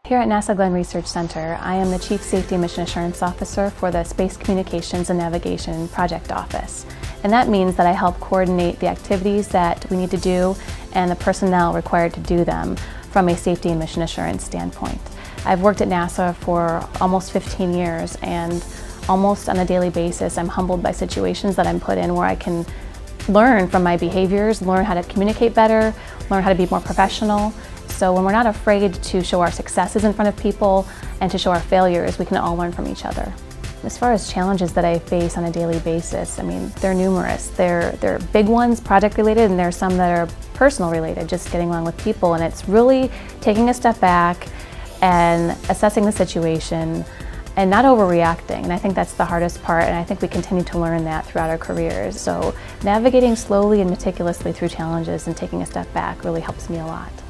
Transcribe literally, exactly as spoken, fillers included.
Here at NASA Glenn Research Center, I am the Chief Safety and Mission Assurance Officer for the Space Communications and Navigation Project Office. And that means that I help coordinate the activities that we need to do and the personnel required to do them from a safety and mission assurance standpoint. I've worked at NASA for almost fifteen years, and almost on a daily basis I'm humbled by situations that I'm put in where I can learn from my behaviors, learn how to communicate better, learn how to be more professional. So when we're not afraid to show our successes in front of people and to show our failures, we can all learn from each other. As far as challenges that I face on a daily basis, I mean, they're numerous. They're, they're big ones, project related, and there are some that are personal related, just getting along with people. And it's really taking a step back and assessing the situation and not overreacting. And I think that's the hardest part, and I think we continue to learn that throughout our careers. So navigating slowly and meticulously through challenges and taking a step back really helps me a lot.